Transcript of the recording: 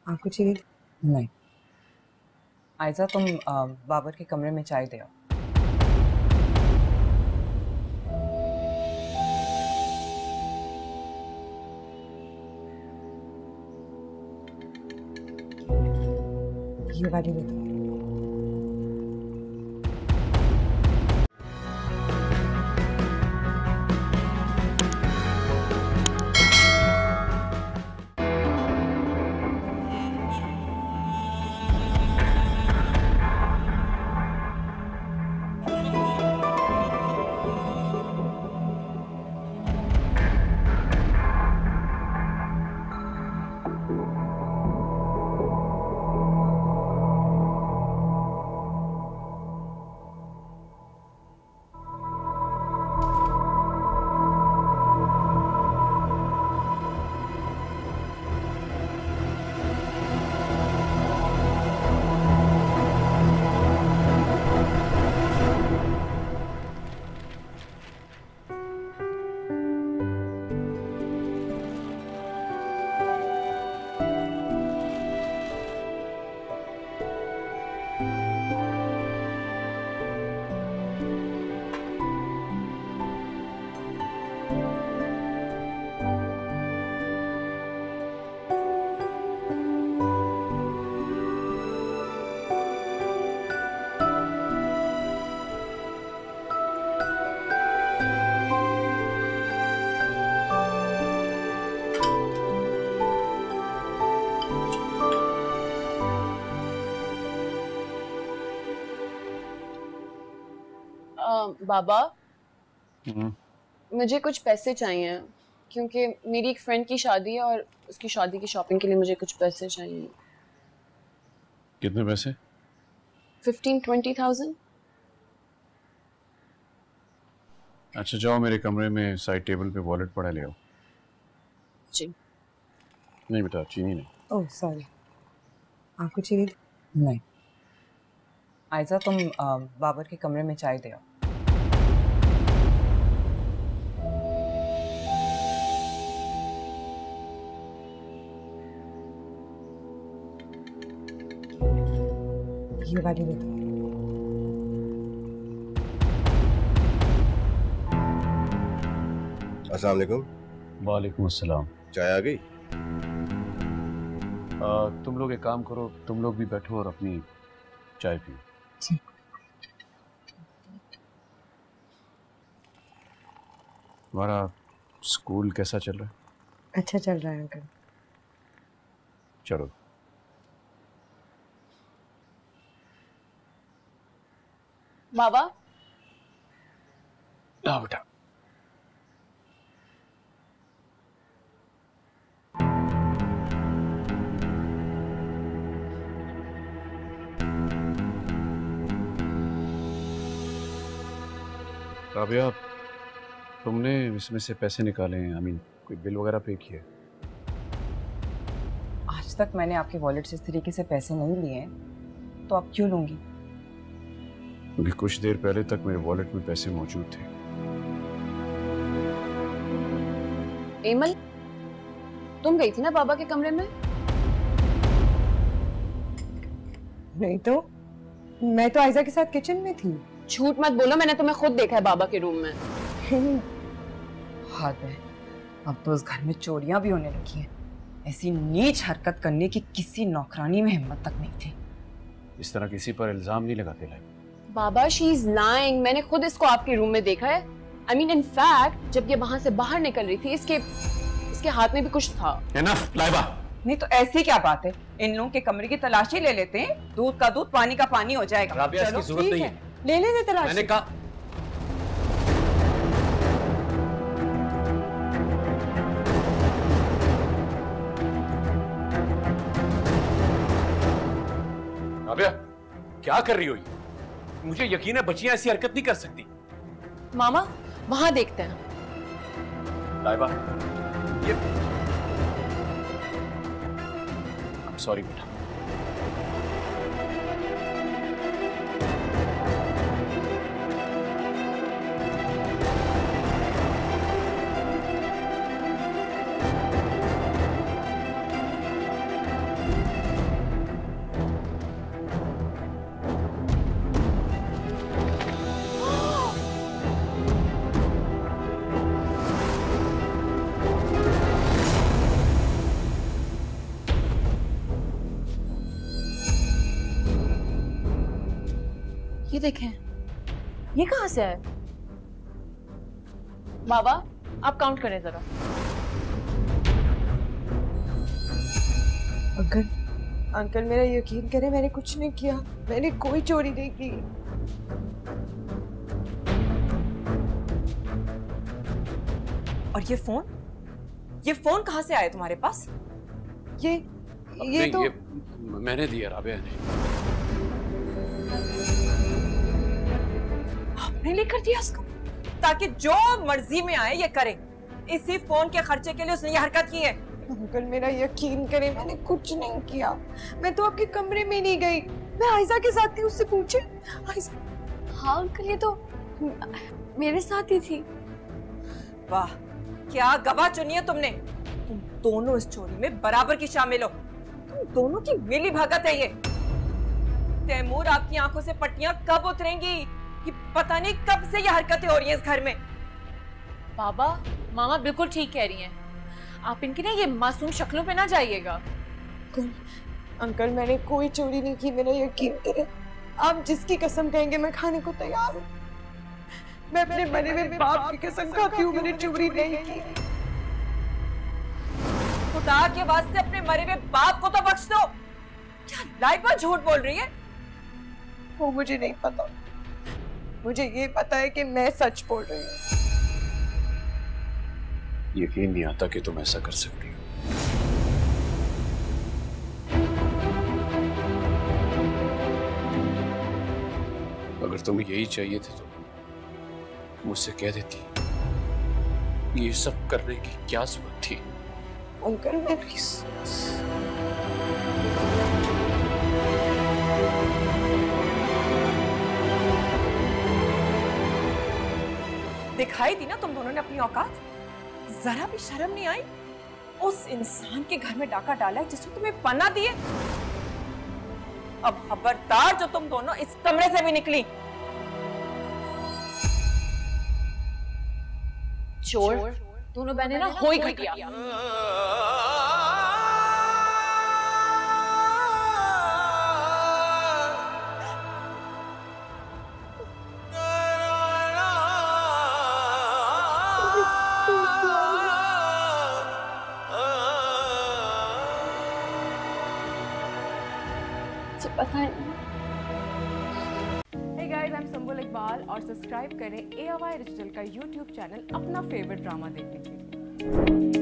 आपको चाहिए? नहीं। आयजा तुम बाबर के कमरे में चाय दे आओ। ये वाली दे दो। बाबा मुझे कुछ पैसे चाहिए क्योंकि मेरी एक फ्रेंड की शादी है और उसकी शादी की शॉपिंग के लिए मुझे कुछ पैसे चाहिए। कितने पैसे? 15-20,000। अच्छा जाओ मेरे कमरे में साइड टेबल पे वॉलेट पड़ा ले आओ। जी। नहीं बेटा चीनी नहीं। Oh sorry. आपको चाहिए? नहीं। आयजा तुम बाबर के कमरे में चाय दे आओ। ये वाली दे दो। अस्सलाम वालेकुम। वालेकुम अस्सलाम। चाय आ गई? तुम लोग एक काम करो, तुम लोग भी बैठो और अपनी चाय पियो। तुम्हारा स्कूल कैसा चल रहा है? अच्छा चल रहा है अंकल। चलो बाबा ला बेटा। राबिया तुमने इसमें से पैसे निकाले हैं, कोई बिल वगैरह पे किया है? आज तक मैंने आपके वॉलेट से इस तरीके से पैसे नहीं लिए हैं, तो अब क्यों लूंगी? क्योंकि कुछ देर पहले तक मेरे वॉलेट में पैसे मौजूद थे। एमल तुम गई थी ना बाबा के कमरे में? नहीं तो मैं तो आयजा के साथ किचन में थी। झूठ मत बोलो, मैंने तुम्हें खुद देखा है बाबा के रूम में। हद है, अब तो उस घर में चोरियां भी होने लगी हैं। ऐसी नीच हरकत करने की किसी नौकरानी में हिम्मत तक नहीं थी। इस तरह किसी पर इल्जाम नहीं लगाते लाइक। बाबा शी इज लाइंग, मैंने खुद इसको आपके रूम में देखा है। आई मीन इन फैक्ट जब ये वहां से बाहर निकल रही थी इसके हाथ में भी कुछ था। एनफ लाइबा। नहीं तो ऐसी क्या बात है, इन लोगों के कमरे की तलाशी ले लेते हैं, दूध का दूध पानी का पानी हो जाएगा। राबिया इसकी जरूरत नहीं है। ले लेने तलाशी। मैंने कहा राबिया क्या कर रही हो ये? मुझे यकीन है बच्चियां ऐसी हरकत नहीं कर सकती। मामा वहां देखते हैं। लाइबा ये सॉरी बेटा। ये देखें, ये कहाँ से आया? बाबा आप काउंट करें जरा। अंकल मेरा यकीन करें, मैंने कुछ नहीं किया, मैंने कोई चोरी नहीं की। और ये फोन कहाँ से आया तुम्हारे पास? ये तो ये मैंने दिया राबिया ने। आपने लेकर दिया उसको ताकि जो मर्जी में आए ये करे। इसी फोन के खर्चे के लिए उसने ये हरकत की है। अंकल मेरा यकीन करें, मैंने कुछ नहीं किया। मैं तो आपके कमरे में नहीं गई, मैं आयजा के साथ थी, उससे पूछे। आयजा। हाँ अंकल, ये तो मेरे साथ ही थी। वाह, क्या गवाह चुनी है तुमने। तुम दोनों इस चोरी में बराबर की शामिल हो। तुम दोनों की मिली भगत है ये। तैमूर, आपकी आंखों से पट्टियां कब उतरेंगी? कि पता नहीं कब से ये हरकतें हो रही हैं इस घर में। बाबा, मामा बिल्कुल ठीक कह रही हैं। आप इनकी ना ये मासूम शक्लों पे ना जाइएगा। अंकल मैंने कोई चोरी नहीं की, मेरा यकीन करें। आप जिसकी कसम कहेंगे मैं खाने को तैयार हूँ। मैं अपने मरे हुए बाप की कसम खाती हूँ, मैंने चोरी नहीं की। खुदा के वास्ते अपने मरे हुए बाप को तो बख्श दो। क्या लाइबा झूठ बोल रही है? वो मुझे नहीं पता, मुझे ये पता है कि मैं सच बोल रही हूँ। यकीन नहीं आता कि तुम ऐसा कर सकती हो। अगर तुम्हें यही चाहिए थे तो मुझसे कह देती। ये सब करने की क्या जरूरत थी? अंकल मैं दिखाई दी ना तुम दोनों ने अपनी औकात। जरा भी शर्म नहीं आई? उस इंसान के घर में डाका डाला है जिसने तुम्हें पनाह दी है। अब खबरदार जो तुम दोनों इस कमरे से भी निकली। चोर दोनों बहनें ना हो ही घटिया। पता है। Hey guys, I'm संबुल इकबाल और सब्सक्राइब करें AOI डिजिटल का YouTube चैनल अपना फेवरेट ड्रामा देखने के लिए।